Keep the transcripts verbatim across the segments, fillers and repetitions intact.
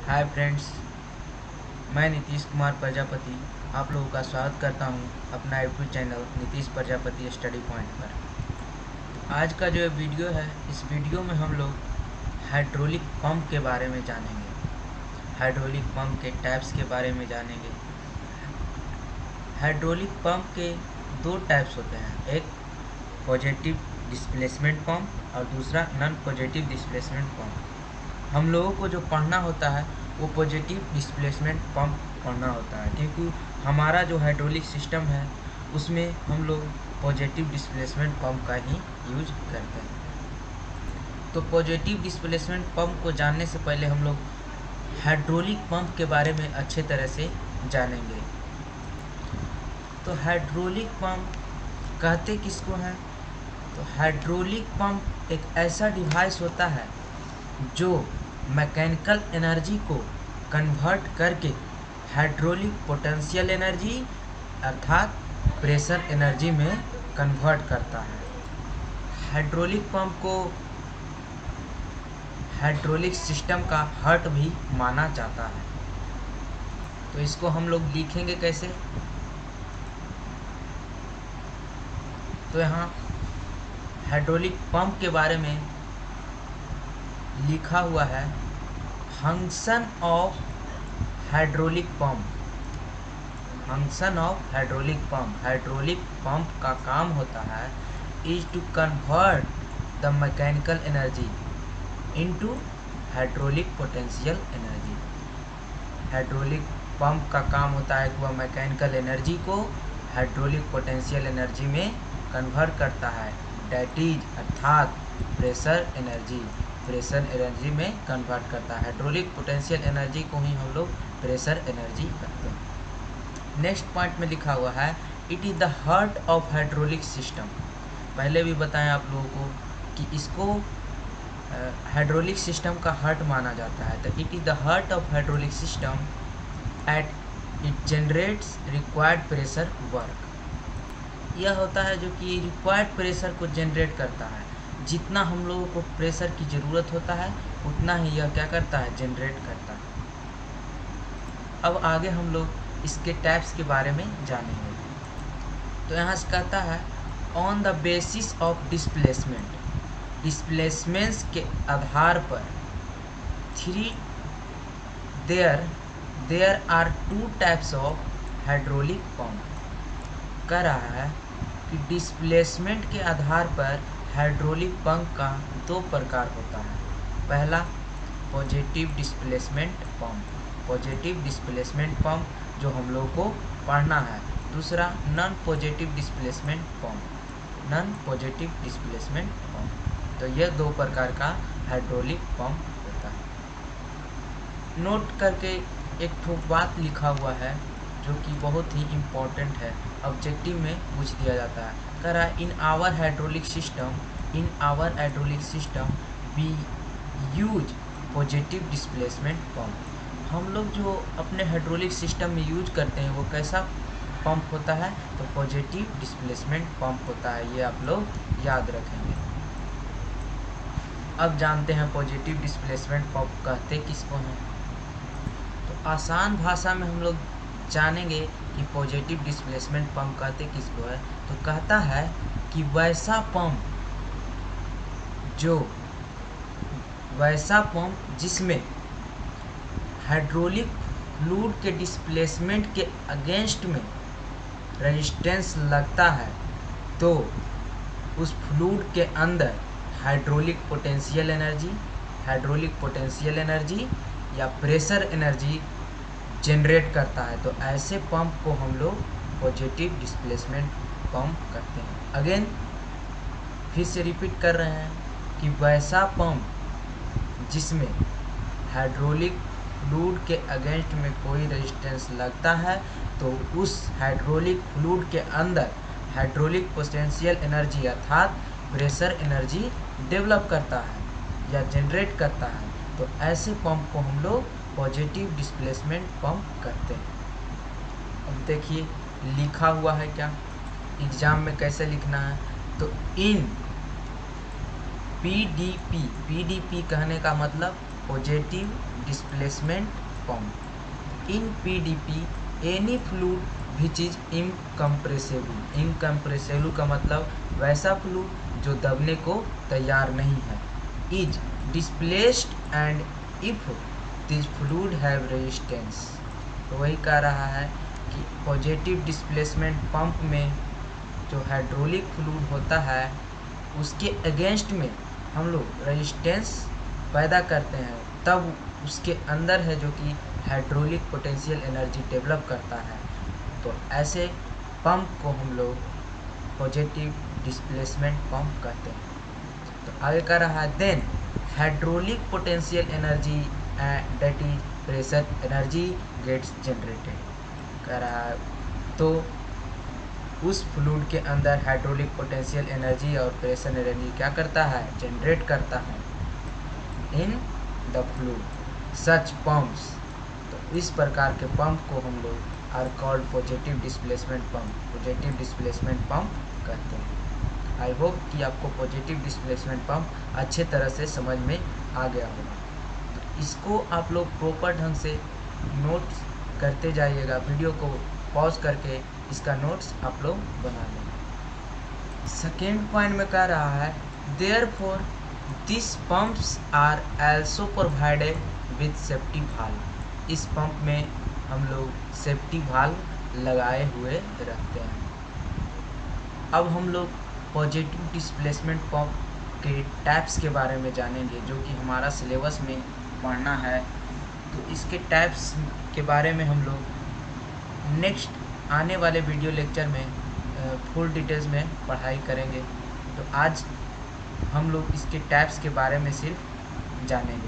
Hi friends, मैं नीतीश कुमार प्रजापति आप लोगों का स्वागत करता हूं अपना YouTube channel Nitish Prajapati study point पर। आज का जो वीडियो है, इस वीडियो में हम लोग हाइड्रोलिक पंप के बारे में जानेंगे। हाइड्रोलिक पंप के टाइप्स के बारे में जानेंगे। हाइड्रोलिक पंप के दो टाइप्स होते हैं, एक पॉजिटिव डिस्प्लेसमेंट पंप और दूसरा नॉन पॉजिटिव डिस्प्लेसमेंट पंप। हम लोगों को जो पढ़ना होता है वो पॉजिटिव डिस्प्लेसमेंट पंप पढ़ना होता है, क्योंकि हमारा जो हाइड्रोलिक सिस्टम है उसमें हम लोग पॉजिटिव डिस्प्लेसमेंट पंप का ही यूज करते हैं। तो पॉजिटिव डिस्प्लेसमेंट पंप को जानने से पहले हम लोग हाइड्रोलिक पंप के बारे में अच्छे तरह से जानेंगे। तो हाइड्रोलिक पंप कहते किसको हैं? तो हाइड्रोलिक पंप एक ऐसा डिवाइस होता है जो मैकेनिकल एनर्जी को कन्वर्ट करके हाइड्रोलिक पोटेंशियल एनर्जी अर्थात प्रेशर एनर्जी में कन्वर्ट करता है। हाइड्रोलिक पंप को हाइड्रोलिक सिस्टम का हार्ट भी माना जाता है। तो इसको हम लोग लिखेंगे कैसे? तो यहाँ हाइड्रोलिक पंप के बारे में लिखा हुआ है, function of hydraulic pump. Function of hydraulic pump, hydraulic pump का काम होता है is to convert the mechanical energy into hydraulic potential energy. Hydraulic pump का काम होता है कि वह मैकेनिकल एनर्जी को हाइड्रोलिक पोटेंशियल एनर्जी में कन्वर्ट करता है, डैट इज अर्थात प्रेशर एनर्जी प्रेशर एनर्जी में कन्वर्ट करता है। हाइड्रोलिक पोटेंशियल एनर्जी को ही हम लोग प्रेशर एनर्जी कहते हैं। नेक्स्ट पॉइंट में लिखा हुआ है, it is the heart of hydraulic system. पहले भी बताएं आप लोगों को कि इसको हाइड्रोलिक सिस्टम का हार्ट माना जाता है। तो it is the heart of hydraulic system at it generates required pressure work. यह होता है जो कि रिक्वायर्ड प्रेशर को जनरेट करता है। जितना हम लोगों को प्रेशर की ज़रूरत होता है उतना ही यह क्या करता है, जनरेट करता है। अब आगे हम लोग इसके टाइप्स के बारे में जानेंगे। तो यहाँ से कहता है, on the basis of displacement, displacements के आधार पर three there there are two types of hydraulic pump. कह रहा है कि डिस्प्लेसमेंट के आधार पर हाइड्रोलिक पंप का दो प्रकार होता है। पहला positive displacement pump, positive displacement pump जो हम लोग को पढ़ना है। दूसरा non positive displacement pump, non positive displacement pump. तो यह दो प्रकार का हाइड्रोलिक पंप होता है। नोट करके एक ठो बात लिखा हुआ है जो कि बहुत ही इम्पोर्टेंट है, ऑब्जेक्टिव में पूछ दिया जाता है। कह रहा है, in our hydraulic system in our hydraulic system we use positive displacement pump. हम लोग जो अपने हाइड्रोलिक सिस्टम में यूज करते हैं वो कैसा पंप होता है? तो पॉजिटिव डिस्प्लेसमेंट पंप होता है। ये आप लोग याद रखेंगे। अब जानते हैं पॉजिटिव डिस्प्लेसमेंट पंप कहते किसको हैं। तो आसान भाषा में हम लोग जानेंगे कि पॉजिटिव डिस्प्लेसमेंट पंप कहते किसको है। तो कहता है कि वैसा पंप जो वैसा पंप जिसमें हाइड्रोलिक फ्लूइड के डिस्प्लेसमेंट के अगेंस्ट में रेजिस्टेंस लगता है, तो उस फ्लूइड के अंदर hydraulic potential energy hydraulic potential energy या प्रेशर एनर्जी जनरेट करता है। तो ऐसे पंप को हम लोग पॉजिटिव डिस्प्लेसमेंट पंप करते हैं। अगेन फिर से रिपीट कर रहे हैं कि वैसा पंप जिसमें हाइड्रोलिक फ्लूइड के अगेंस्ट में कोई रेजिस्टेंस लगता है, तो उस हाइड्रोलिक फ्लूइड के अंदर हाइड्रोलिक पोटेंशियल एनर्जी अर्थात प्रेशर एनर्जी डेवलप करता है या जनरेट करता है। तो ऐसे पंप को हम लोग पॉजिटिव डिस्प्लेसमेंट पंप करते हैं। अब देखिए लिखा हुआ है क्या, एग्जाम में कैसे लिखना है। तो in P D P, P D P कहने का मतलब positive displacement pump. In PDP any fluid which is incompressible. Incompressible का मतलब वैसा फ्लूइड जो दबने को तैयार नहीं है, is displaced and if this fluid have resistance. तो वही कह रहा है कि पॉजिटिव डिस्प्लेसमेंट पंप में जो हाइड्रोलिक फ्लूइड होता है उसके अगेंस्ट में हम लोग रेजिस्टेंस पैदा करते हैं, तब उसके अंदर है जो कि हाइड्रोलिक पोटेंशियल एनर्जी डेवलप करता है। तो ऐसे पंप को हम लोग पॉजिटिव डिस्प्लेसमेंट पंप कहते हैं। तो आगे कह रहा है then hydraulic potential energy that is pressure energy gets generated. कह रहा है तो उस फ्लूइड के अंदर हाइड्रोलिक पोटेंशियल एनर्जी और प्रेशर एनर्जी क्या करता है, जनरेट करता है in the fluid such pumps. तो इस प्रकार के पंप को हम लोग are called positive displacement pump, positive displacement pump कहते हैं। आई होप कि आपको पॉजिटिव डिस्प्लेसमेंट पंप अच्छे तरह से समझ में आ गया होगा। तो इसको आप लोग प्रॉपर ढंग से नोट्स करते जाइएगा, वीडियो को पॉज करके इसका नोट्स आप लोग बना लें। सेकेंड पॉइंट में कह रहा है therefore this pumps are also provided with safety valve. इस पंप में हम लोग सेफ्टी वाल्व लगाए हुए रखते हैं। अब हम लोग पॉजिटिव डिस्प्लेसमेंट पंप के टाइप्स के बारे में जानेंगे, जो कि हमारा सिलेबस में पढ़ना है। तो इसके टाइप्स के बारे में हम लोग नेक्स्ट आने वाले वीडियो लेक्चर में फुल डिटेल्स में पढ़ाई करेंगे। तो आज हम लोग इसके टाइप्स के बारे में सिर्फ जानेंगे।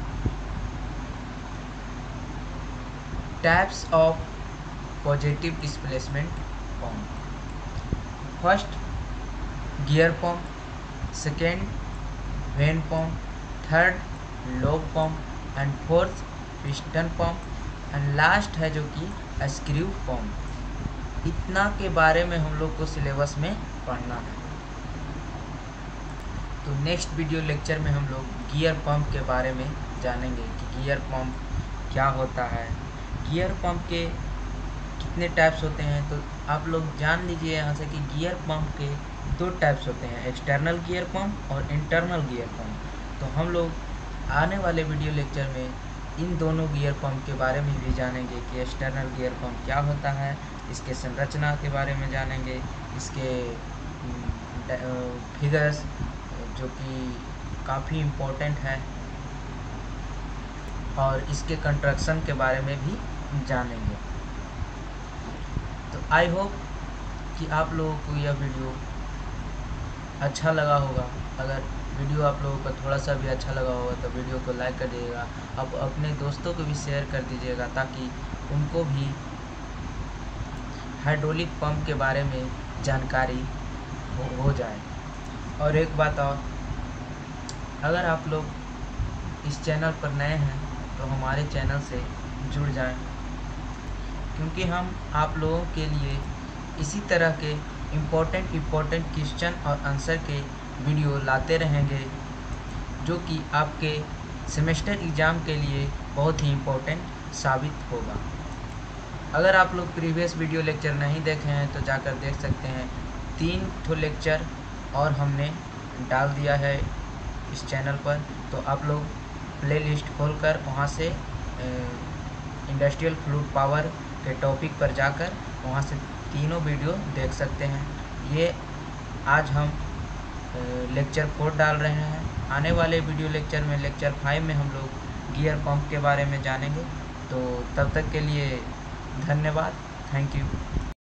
Types of positive displacement pump. First gear pump, second vane pump, third lobe pump and fourth piston pump and last है जो कि स्क्रू पंप। इतना के बारे में हम लोग को सिलेबस में पढ़ना है। तो नेक्स्ट वीडियो लेक्चर में हम लोग गियर पंप के बारे में जानेंगे कि गियर पंप क्या होता है, गियर पंप के कितने टाइप्स होते हैं। तो आप लोग जान लीजिए यहाँ से कि गियर पंप के दो टाइप्स होते हैं, एक्सटर्नल गियर पंप और इंटरनल गियर पंप। तो हम लोग आने वाले वीडियो लेक्चर में इन दोनों गियर पंप के बारे में भी जानेंगे कि एक्सटर्नल गियर पंप क्या होता है, इसके संरचना के बारे में जानेंगे, इसके फिगर्स जो कि काफ़ी इम्पोर्टेंट है, और इसके कंस्ट्रक्शन के बारे में भी जानेंगे। तो आई होप कि आप लोगों को यह वीडियो अच्छा लगा होगा। अगर वीडियो आप लोगों को थोड़ा सा भी अच्छा लगा होगा तो वीडियो को लाइक कर दीजिएगा। आप अपने दोस्तों को भी शेयर कर दीजिएगा ताकि उनको भी हाइड्रोलिक पंप के बारे में जानकारी हो, हो जाए। और एक बात और, अगर आप लोग इस चैनल पर नए हैं तो हमारे चैनल से जुड़ जाएं, क्योंकि हम आप लोगों के लिए इसी तरह के इम्पोर्टेंट इम्पोर्टेंट क्वेश्चन और आंसर के वीडियो लाते रहेंगे, जो कि आपके सेमेस्टर एग्ज़ाम के लिए बहुत ही इम्पोर्टेंट साबित होगा। अगर आप लोग प्रीवियस वीडियो लेक्चर नहीं देखे हैं तो जाकर देख सकते हैं। तीन ठो लेक्चर और हमने डाल दिया है इस चैनल पर, तो आप लोग प्ले लिस्ट खोल कर वहाँ से इंडस्ट्रियल फ्लूइड पावर के टॉपिक पर जाकर वहाँ से तीनों वीडियो देख सकते हैं। ये आज हम लेक्चर फोर डाल रहे हैं। आने वाले वीडियो लेक्चर में लेक्चर फाइव में हम लोग गियर पंप के बारे में जानेंगे। तो तब तक के लिए धन्यवाद, थैंक यू।